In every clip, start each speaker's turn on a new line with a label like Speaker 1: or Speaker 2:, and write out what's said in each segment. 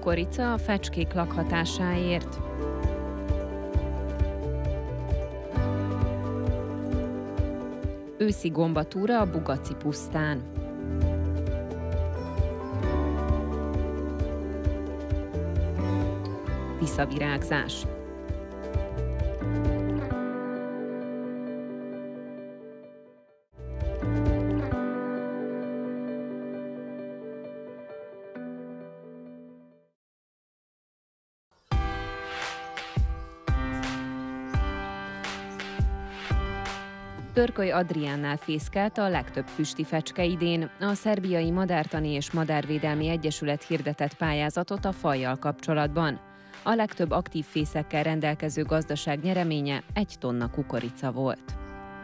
Speaker 1: kukorica a fecskék lakhatásáért. Őszi gombatúra a Bugaci pusztán. Tiszavirágzás. Törköly Adriánnál fészkelt a legtöbb füsti fecske idén. A Szerbiai Madártani és Madárvédelmi Egyesület hirdetett pályázatot a fajjal kapcsolatban. A legtöbb aktív fészekkel rendelkező gazdaság nyereménye 1 tonna kukorica volt.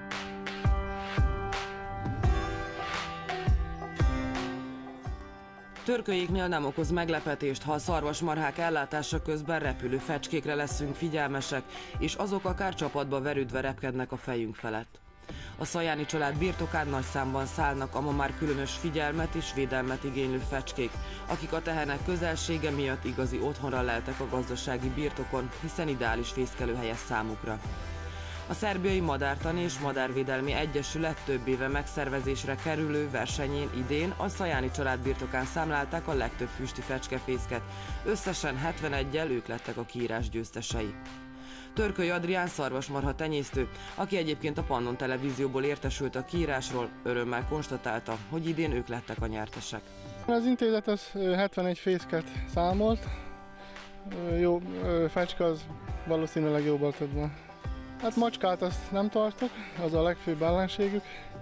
Speaker 2: Törkölyéknél nem okoz meglepetést, ha a szarvasmarhák ellátása közben repülő fecskékre leszünk figyelmesek, és azok akár csapatba verődve repkednek a fejünk felett. A Szajáni család birtokán nagy számban szállnak a ma már különös figyelmet és védelmet igénylő fecskék, akik a tehenek közelsége miatt igazi otthonra leltek a gazdasági birtokon, hiszen ideális fészkelőhelye számukra. A Szerbiai Madártani és Madárvédelmi Egyesület több éve megszervezésre kerülő versenyén idén a Szajáni család birtokán számlálták a legtöbb füsti fecskefészket, összesen 71-jel ők lettek a kiírás győztesei. Törköly Adrián szarvasmarha tenyésztő, aki egyébként a Pannon televízióból értesült a kiírásról, örömmel konstatálta, hogy idén ők lettek a nyertesek.
Speaker 3: Az intézet az 71 fészket számolt, jó fecske az valószínűleg jóval több van. Hát macskát azt nem tartok, az a legfőbb ellenségük.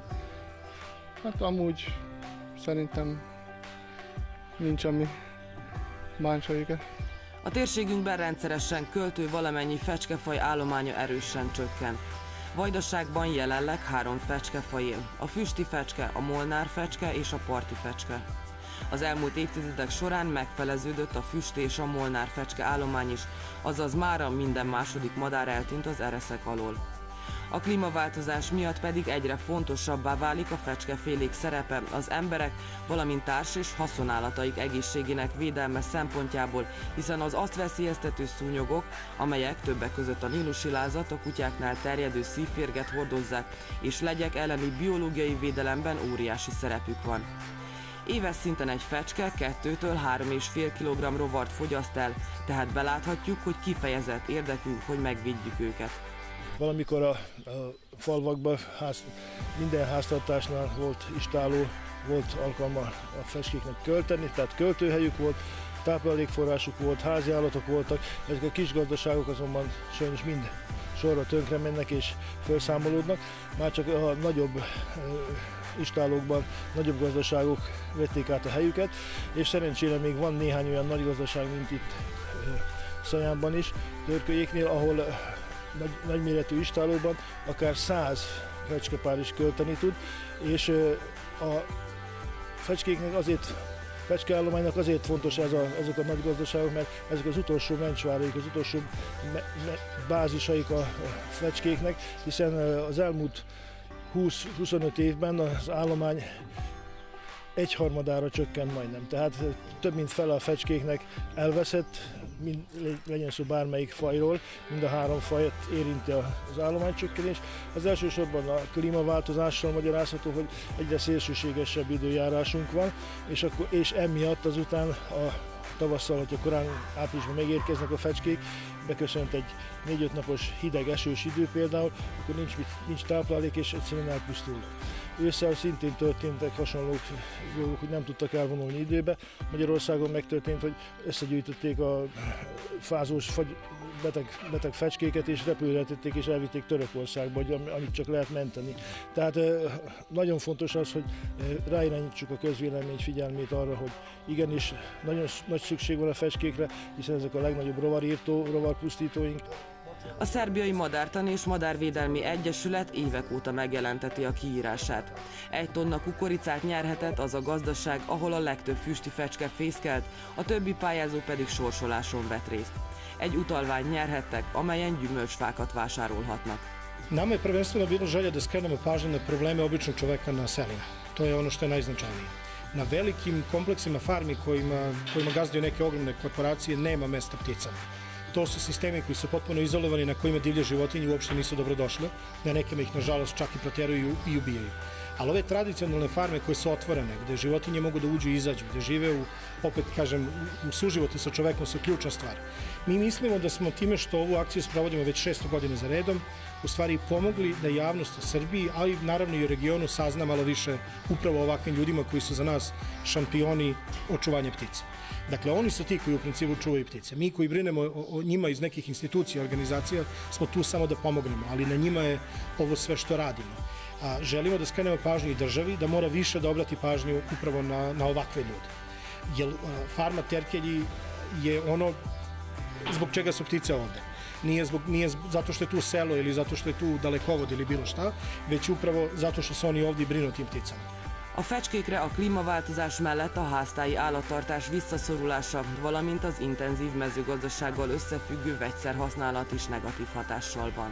Speaker 3: Hát amúgy szerintem nincs, ami bántsa őket.
Speaker 2: A térségünkben rendszeresen költő valamennyi fecskefaj állománya erősen csökken. Vajdaságban jelenleg 3 fecskefaj él: a füsti fecske, a molnár fecske és a parti fecske. Az elmúlt évtizedek során megfeleződött a füsti és a molnár fecske állomány is, azaz mára minden második madár eltűnt az ereszek alól. A klímaváltozás miatt pedig egyre fontosabbá válik a fecskefélék szerepe az emberek, valamint társ- és haszonálataik egészségének védelme szempontjából, hiszen az azt veszélyeztető szúnyogok, amelyek többek között a nílusilázat, a kutyáknál terjedő szívférget hordozzák, és legyek elleni biológiai védelemben óriási szerepük van. Éves szinten egy fecske 2-től 3,5 kg rovart fogyaszt el, tehát beláthatjuk, hogy kifejezett érdekünk, hogy megvédjük őket.
Speaker 4: Valamikor a falvakban minden háztartásnál volt istáló, volt alkalma a fecskéknek költeni, tehát költőhelyük volt, táplálékforrásuk volt, háziállatok voltak. Ezek a kis gazdaságok azonban sajnos mind sorra tönkre mennek és felszámolódnak. Már csak a nagyobb istálókban nagyobb gazdaságok vették át a helyüket, és szerencsére még van néhány olyan nagy gazdaság, mint itt Szajánban is, Törkölyéknél, ahol nagyméretű istálóban akár 100 fecskepár is költeni tud, és a fecskéknek azért, fecskeállománynak azért fontos ezek a nagy gazdaságok, mert ezek az utolsó mencsváraik, az utolsó bázisaik a fecskéknek, hiszen az elmúlt 20-25 évben az állomány 1/3-ára csökkent majdnem. Tehát több mint fele a fecskéknek elveszett, legyen szó bármelyik fajról, mind a 3 fajt érinti az állománycsökkenés. Az elsősorban a klímaváltozással magyarázható, hogy egyre szélsőségesebb időjárásunk van, és emiatt azután a tavasszal, hogyha korán áprilisban megérkeznek a fecskék, beköszönt egy 4-5 napos hideg, esős idő például, akkor nincs táplálék és egyszerűen elpusztulnak. Ősszel szintén történtek hasonló dolgok, hogy nem tudtak elvonulni időbe. Magyarországon megtörtént, hogy összegyűjtötték a fázós beteg fecskéket, és repülőre tették és elvitték Törökországba, amit csak lehet menteni. Tehát nagyon fontos az, hogy ráirányítsuk a közvélemény figyelmét arra, hogy igenis nagyon nagy szükség van a fecskékre, hiszen ezek a legnagyobb rovarpusztítóink.
Speaker 2: A Szerbiai Madártani és Madárvédelmi Egyesület évek óta megjelenteti a kiírását. 1 tonna kukoricát nyerhetett az a gazdaság, ahol a legtöbb füsti fecske fészkelt, a többi pályázó pedig sorsoláson vett részt. Egy utalványt nyerhettek, amelyen gyümölcsfákat vásárolhatnak.
Speaker 5: Nama je prvenstveno bilo želja da skrenemo pažnju na probleme običnog čoveka na selima. To je ono što je najznačajnije.
Speaker 4: Na velikim kompleksima farmi kojima gazdaju neke ogromne korporacije nema mesta pticama. To su sistemi koji su potpuno izolovani, na kojima divlje životinje uopšte nisu dobrodošle, na nekima ih nažalost čak i protjeruju i ubijaju. Ali ove tradicionalne farme koje su otvorene, gde životinje mogu da uđu i izađu, gde žive u suživotu sa čovekom, su ključna stvar. Mi mislimo da smo time što ovu akciju sprovodimo već 600 godina za redom, u stvari pomogli da javnost u Srbiji, ali naravno i u regionu, sazna malo više upravo ovakvim ljudima koji su za nas šampioni očuvanja ptica. Dakle, oni su ti koji u principu čuvaju ptice. Mi koji brinemo o njima iz nekih institucija, organizacija, smo tu samo da pomognemo, ali na njima je ovo sve što radimo. Želimo da skrenemo pažnju i državi, da mora više da obrati pažnju upravo na ovakve ljude. Jer farma Terkelji je ono zbog čega su ptice ovde. Nije zato što je tu selo ili zato što je tu dalekovod ili bilo šta, već upravo zato što su oni ovdje i brinu o tim pticama.
Speaker 2: A fecskékre a klímaváltozás mellett a háztáji állattartás visszaszorulása, valamint az intenzív mezőgazdasággal összefüggő vegyszerhasználat is negatív hatással van.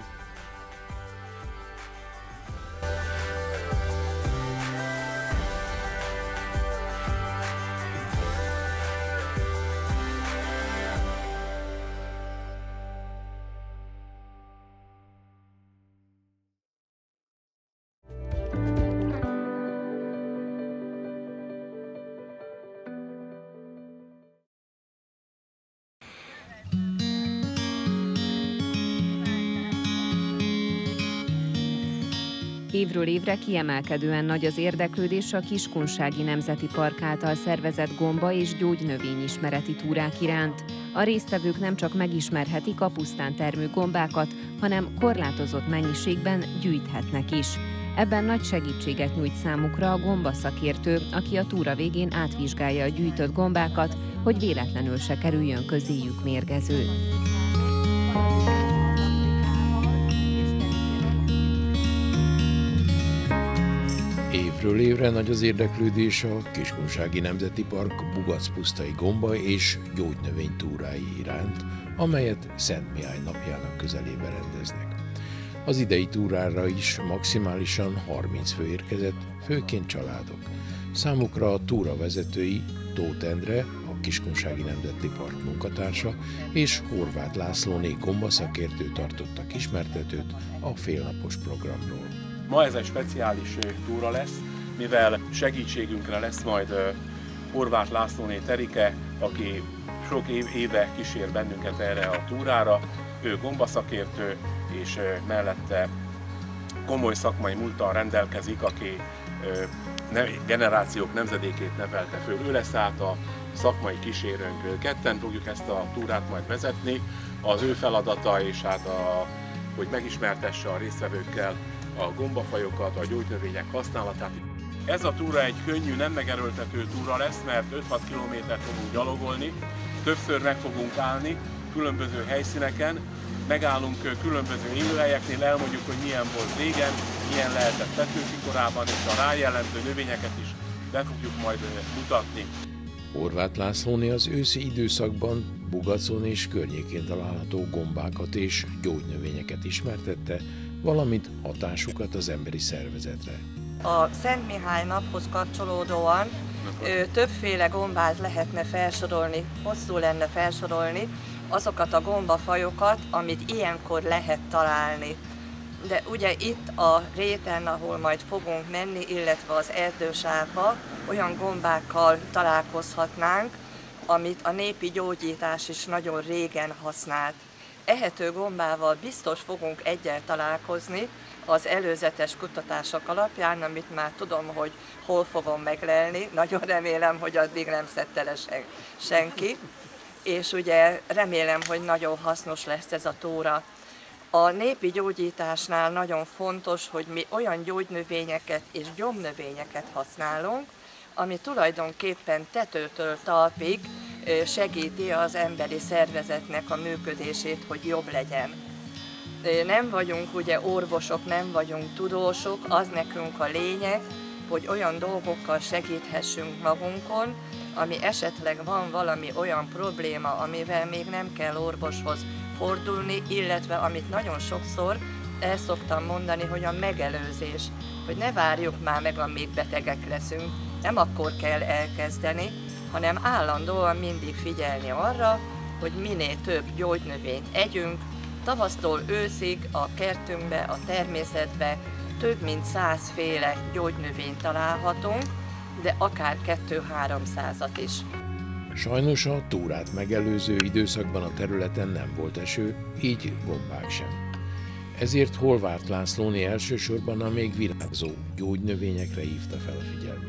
Speaker 1: Évről évre kiemelkedően nagy az érdeklődés a Kiskunsági Nemzeti Park által szervezett gomba- és gyógynövényismereti túrák iránt. A résztvevők nem csak megismerhetik a pusztán termő gombákat, hanem korlátozott mennyiségben gyűjthetnek is. Ebben nagy segítséget nyújt számukra a gombaszakértő, aki a túra végén átvizsgálja a gyűjtött gombákat, hogy véletlenül se kerüljön közéjük mérgező.
Speaker 5: Évről évre nagy az érdeklődés a Kiskunsági Nemzeti Park Bugacpusztai gomba- és gyógynövénytúrái iránt, amelyet Szent Mihály napjának közelében rendeznek. Az idei túrára is maximálisan 30 fő érkezett, főként családok. Számukra a túra vezetői Tóth Endre, a Kiskunsági Nemzeti Park munkatársa, és Horváth Lászlóné gombaszakértő tartottak ismertetőt a félnapos programról.
Speaker 6: Ma ez egy speciális túra lesz, mivel segítségünkre lesz majd Horváth Lászlóné Terike, aki sok éve kísér bennünket erre a túrára. Ő gombaszakértő, és mellette komoly szakmai múlttal rendelkezik, aki generációk nemzedékét nevelte föl. Ő lesz át a szakmai kísérőnk. Ketten fogjuk ezt a túrát majd vezetni. Az ő feladata, és hogy megismertesse a résztvevőkkel a gombafajokat, a gyógynövények használatát. Ez a túra egy könnyű, nem megerőltető túra lesz, mert 5-6 kilométert fogunk gyalogolni, többször meg fogunk állni különböző helyszíneken, megállunk különböző élőhelyeknél, elmondjuk, hogy milyen volt régen, milyen lehetett Petőfi korában, és a rájellemző növényeket is be fogjuk majd mutatni.
Speaker 5: Horváth Lászlóné az őszi időszakban Bugacon és környékén található gombákat és gyógynövényeket ismertette, valamint hatásukat az emberi szervezetre.
Speaker 7: A Szent Mihály naphoz kapcsolódóan többféle gombát lehetne felsorolni, hosszú lenne felsorolni azokat a gombafajokat, amit ilyenkor lehet találni. De ugye itt a réten, ahol majd fogunk menni, illetve az erdősávba, olyan gombákkal találkozhatnánk, amit a népi gyógyítás is nagyon régen használt. Ehető gombával biztos fogunk egyel találkozni az előzetes kutatások alapján, amit már tudom, hogy hol fogom meglelni. Nagyon remélem, hogy addig nem szedte le senki. És ugye remélem, hogy nagyon hasznos lesz ez a túra. A népi gyógyításnál nagyon fontos, hogy mi olyan gyógynövényeket és gyomnövényeket használunk, ami tulajdonképpen tetőtől talpig segíti az emberi szervezetnek a működését, hogy jobb legyen. Nem vagyunk ugye orvosok, nem vagyunk tudósok, az nekünk a lényeg, hogy olyan dolgokkal segíthessünk magunkon, ami esetleg van valami olyan probléma, amivel még nem kell orvoshoz fordulni, illetve amit nagyon sokszor el szoktam mondani, hogy a megelőzés, hogy ne várjuk már meg, amíg betegek leszünk, nem akkor kell elkezdeni, hanem állandóan mindig figyelni arra, hogy minél több gyógynövényt együnk. Tavasztól őszig a kertünkbe, a természetbe több mint 100 féle gyógynövényt találhatunk, de akár 200-300-at is.
Speaker 5: Sajnos a túrát megelőző időszakban a területen nem volt eső, így gombák sem. Ezért Holvárt Lászlóné elsősorban a még virágzó gyógynövényekre hívta fel a figyelmet.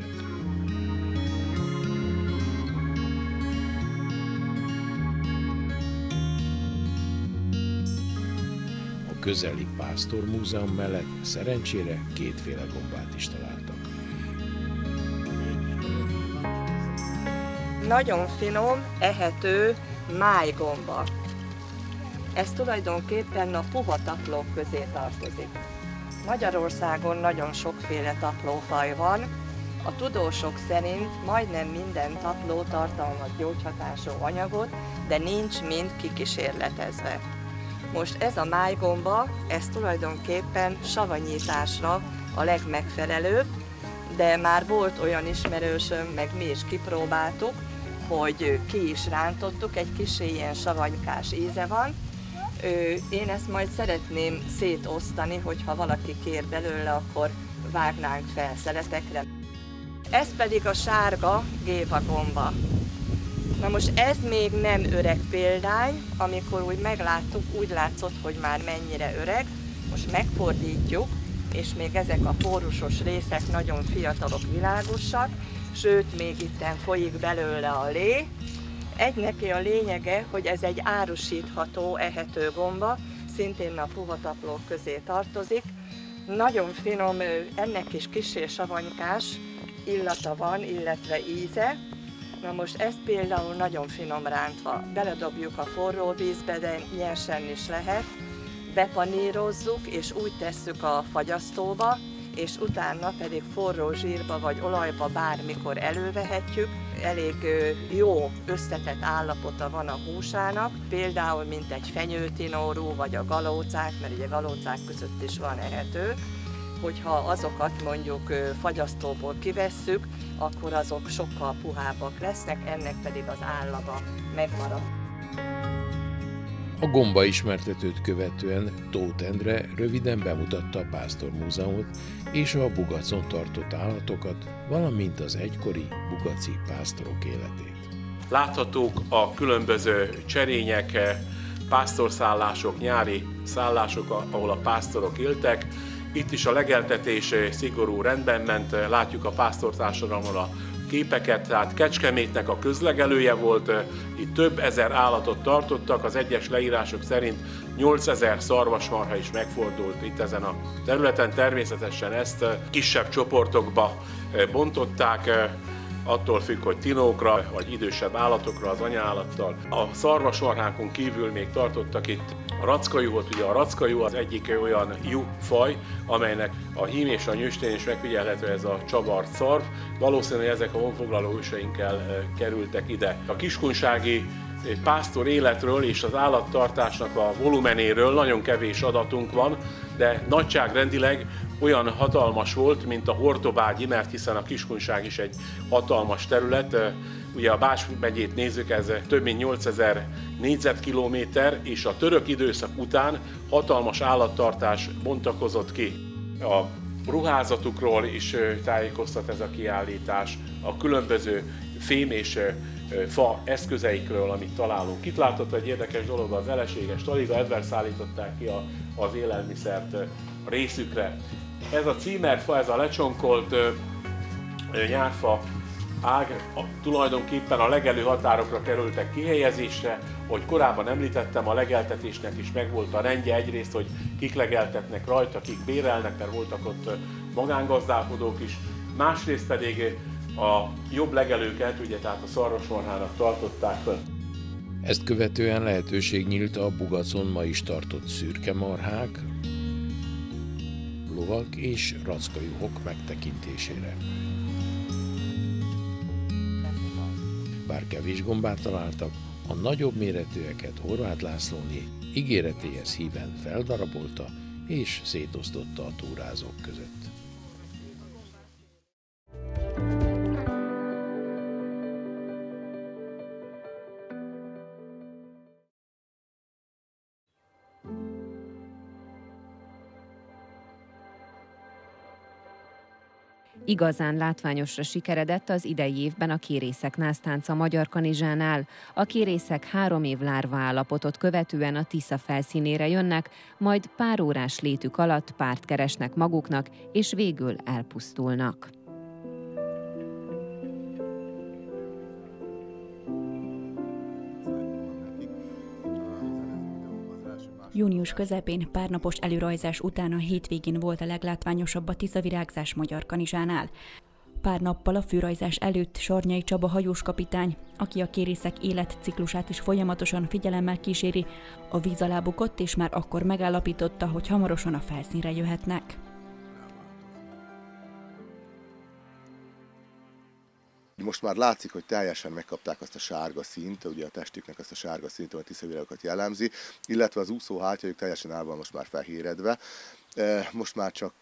Speaker 5: A közeli Pásztor Múzeum mellett szerencsére kétféle gombát is találtak.
Speaker 7: Nagyon finom, ehető májgomba. Ez tulajdonképpen a puha taplók közé tartozik. Magyarországon nagyon sokféle taplófaj van. A tudósok szerint majdnem minden tapló tartalmaz gyógyhatású anyagot, de nincs mind kikísérletezve. Most ez a májgomba, ez tulajdonképpen savanyításra a legmegfelelőbb, de már volt olyan ismerősöm, meg mi is kipróbáltuk, hogy ki is rántottuk, egy kis ilyen savanykás íze van. Én ezt majd szeretném szétosztani, hogyha valaki kér belőle, akkor vágnánk fel szeletekre. Ez pedig a sárga gévagomba. Na most ez még nem öreg példány, amikor úgy megláttuk, úgy látszott, hogy már mennyire öreg. Most megfordítjuk, és még ezek a pórusos részek nagyon fiatalok, világosak, sőt, még itten folyik belőle a lé. Neki a lényege, hogy ez egy árusítható, ehető gomba, szintén a puha taplók közé tartozik. Nagyon finom, ennek is kissé savanykás illata van, illetve íze. Na most ezt például nagyon finom rántva. Beledobjuk a forró vízbe, de nyersen is lehet. Bepanírozzuk, és úgy tesszük a fagyasztóba, és utána pedig forró zsírba vagy olajba bármikor elővehetjük. Elég jó összetett állapota van a húsának, például mint egy fenyőtinórú vagy a galócák, mert ugye galócák között is van ehető. Hogyha azokat mondjuk fagyasztóból kivesszük, akkor azok sokkal puhábbak lesznek, ennek pedig az állaga megmarad.
Speaker 5: A gomba ismertetőt követően Tóth Endre röviden bemutatta a Pásztor Múzeumot és a Bugacon tartott állatokat, valamint az egykori bugaci pásztorok életét.
Speaker 6: Láthatók a különböző cserények, pásztorszállások, nyári szállások, ahol a pásztorok éltek. Itt is a legeltetés szigorú rendben ment, látjuk a pásztortársadalomon a képeket, tehát Kecskemétnek a közlegelője volt, itt több ezer állatot tartottak, az egyes leírások szerint 8000 szarvasmarha is megfordult itt ezen a területen. Természetesen ezt kisebb csoportokba bontották, attól függ, hogy tinókra vagy idősebb állatokra az anyaállattal. A szarvasmarhákon kívül még tartottak itt a rackajuhot. Ugye a rackajuh az egyik olyan juhfaj, amelynek a hím és a nyüstén is megfigyelhető ez a csavart szarv. Valószínűleg ezek a honfoglaló őseinkkel kerültek ide. A kiskunsági pásztor életről és az állattartásnak a volumenéről nagyon kevés adatunk van, de nagyságrendileg olyan hatalmas volt, mint a Hortobágyi, mert hiszen a Kiskunság is egy hatalmas terület. Ugye a Bás megyét nézzük, ez több mint 8000 négyzetkilométer, és a török időszak után hatalmas állattartás bontakozott ki. A ruházatukról is tájékoztat ez a kiállítás, a különböző fém és fa eszközeikről, amit találunk. Itt látott egy érdekes dolog, az eleséges taliga, ebben szállították ki az élelmiszert a részükre. Ez a címerfa, ez a lecsonkolt nyárfa ág tulajdonképpen a legelő határokra kerültek kihelyezésre. Ahogy korábban említettem, a legeltetésnek is megvolt a rendje, egyrészt, hogy kik legeltetnek rajta, kik bérelnek, mert voltak ott magángazdálkodók is, másrészt pedig a jobb legelőket, ugye tehát a szarvasmarhának tartották fel.
Speaker 5: Ezt követően lehetőség nyílt a Bugacon ma is tartott szürkemarhák, lovak és rackajuhok megtekintésére. Bár kevés gombát találtak, a nagyobb méretűeket Horváth Lászlóné ígéretéhez híven feldarabolta és szétosztotta a túrázók között.
Speaker 1: Igazán látványosra sikeredett az idei évben a kérészek násztánca Magyarkanizsánál. A kérészek 3 év lárva állapotot követően a Tisza felszínére jönnek, majd pár órás létük alatt párt keresnek maguknak, és végül elpusztulnak.
Speaker 8: Június közepén párnapos előrajzás után a hétvégén volt a leglátványosabb a tiszavirágzás Magyarkanizsánál. Pár nappal a főrajzás előtt Sarnyai Csaba hajóskapitány, aki a kérészek életciklusát is folyamatosan figyelemmel kíséri, a víz alá bukott, és már akkor megállapította, hogy hamarosan a felszínre jöhetnek.
Speaker 9: Most már látszik, hogy teljesen megkapták azt a sárga színt, ugye a testüknek azt a sárga színt, ami a tiszavirágokat jellemzi, illetve az úszó hátjajuk teljesen el van most már fehéredve. Most már csak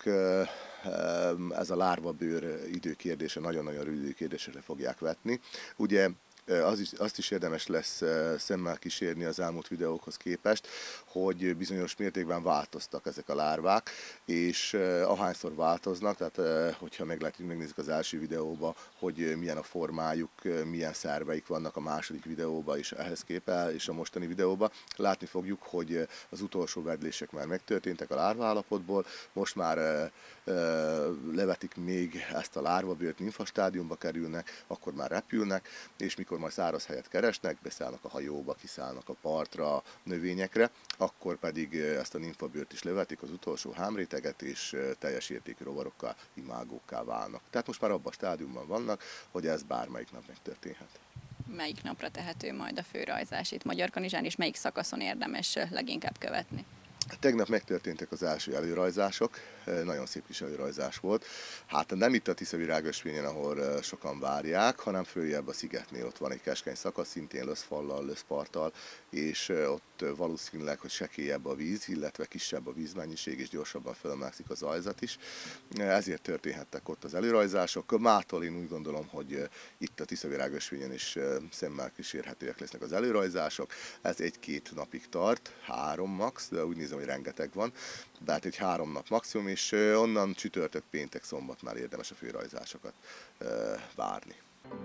Speaker 9: ez a lárvabőr időkérdése, nagyon-nagyon rövid időkérdésre fogják vetni. Ugye azt is érdemes lesz szemmel kísérni az elmúlt videókhoz képest, hogy bizonyos mértékben változtak ezek a lárvák, és ahányszor változnak, tehát hogyha megnézzük az első videóba, hogy milyen a formájuk, milyen szerveik vannak a második videóban is ehhez képest, és a mostani videóban, látni fogjuk, hogy az utolsó vedlések már megtörténtek a lárva állapotból, most már levetik még ezt a lárvabőrt, nimfastádiumba kerülnek, akkor már repülnek, és mikor majd száraz helyet keresnek, beszállnak a hajóba, kiszállnak a partra, növényekre, akkor pedig ezt a nimfabőrt is levetik, az utolsó hámréteget, és teljes értékű rovarokká, imágókká válnak. Tehát most már abban a stádiumban vannak, hogy ez bármelyik nap megtörténhet.
Speaker 10: Melyik napra tehető majd a főrajzás itt Magyarkanizsán, és melyik szakaszon érdemes leginkább követni?
Speaker 9: Tegnap megtörténtek az első előrajzások, nagyon szép kis előrajzás volt. Hát nem itt a Tiszavirágösvényen, ahol sokan várják, hanem följebb a szigetnél, ott van egy keskeny szakasz, szintén löszfallal, löszparttal, és ott valószínűleg, hogy sekélyebb a víz, illetve kisebb a vízmennyiség, és gyorsabban felemelkszik az ajzat is. Ezért történhettek ott az előrajzások. Mától én úgy gondolom, hogy itt a Tiszavirágösvényen is szemmel kísérhetőek lesznek az előrajzások. Ez 1-2 napig tart, 3 max, de úgy nézem, hogy rengeteg van, de hát egy 3 nap maximum, és onnan csütörtök, péntek, szombat már érdemes a főrajzásokat várni.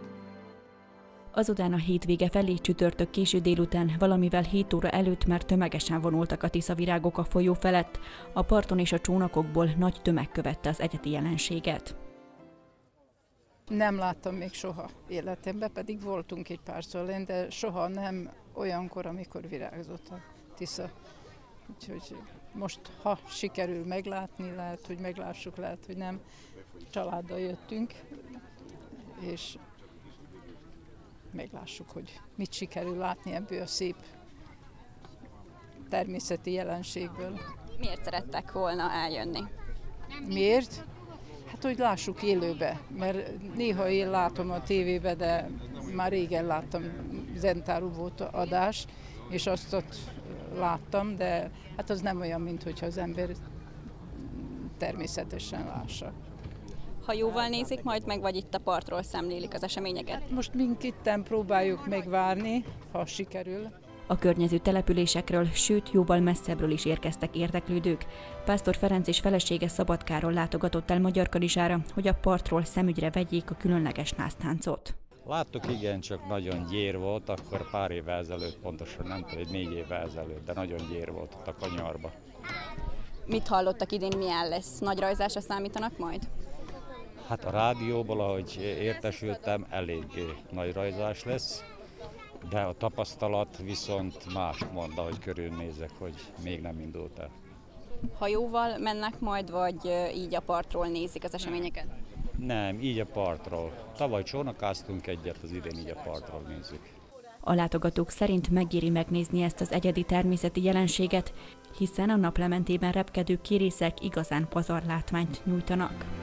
Speaker 8: Azután a hétvége felé csütörtök késő délután valamivel 7 óra előtt már tömegesen vonultak a tiszavirágok a folyó felett, a parton és a csónakokból nagy tömeg követte az egyedi jelenséget.
Speaker 11: Nem láttam még soha életemben, pedig voltunk egy párszor, de soha nem olyankor, amikor virágzott a Tisza. Úgyhogy most, ha sikerül meglátni, lehet, hogy meglássuk, lehet, hogy nem. Családdal jöttünk, és meglássuk, hogy mit sikerül látni ebből a szép természeti jelenségből.
Speaker 10: Miért szerettek volna eljönni?
Speaker 11: Miért? Hát, hogy lássuk élőbe, mert néha én látom a tévébe, de már régen láttam Zentáru volt adás, és azt ott láttam, de hát az nem olyan, mint hogyha az ember természetesen lássa.
Speaker 10: Hajóval nézik majd meg, vagy itt a partról szemlélik az eseményeket?
Speaker 11: Most mink itten próbáljuk megvárni, ha sikerül.
Speaker 8: A környező településekről, sőt jóval messzebbről is érkeztek érdeklődők. Pásztor Ferenc és felesége Szabad Károly látogatott el Magyarkanizsára, hogy a partról szemügyre vegyék a különleges násztáncot.
Speaker 12: Láttuk, igen, csak nagyon gyér volt, akkor pár évvel ezelőtt, pontosan nem tudom, 4 évvel ezelőtt, de nagyon gyér volt ott a kanyarba.
Speaker 10: Mit hallottak idén, milyen lesz? Nagy rajzásra számítanak majd?
Speaker 12: Hát a rádióból, ahogy értesültem, elég nagy rajzás lesz, de a tapasztalat viszont mást mond, ahogy körülnézek, hogy még nem indult el.
Speaker 10: Hajóval mennek majd, vagy így a partról nézik az eseményeket?
Speaker 12: Nem, így a partról. Tavaly csónakáztunk egyet, az idén így a partról nézzük.
Speaker 8: A látogatók szerint megéri megnézni ezt az egyedi természeti jelenséget, hiszen a naplementében repkedő kérészek igazán pazarlátványt nyújtanak.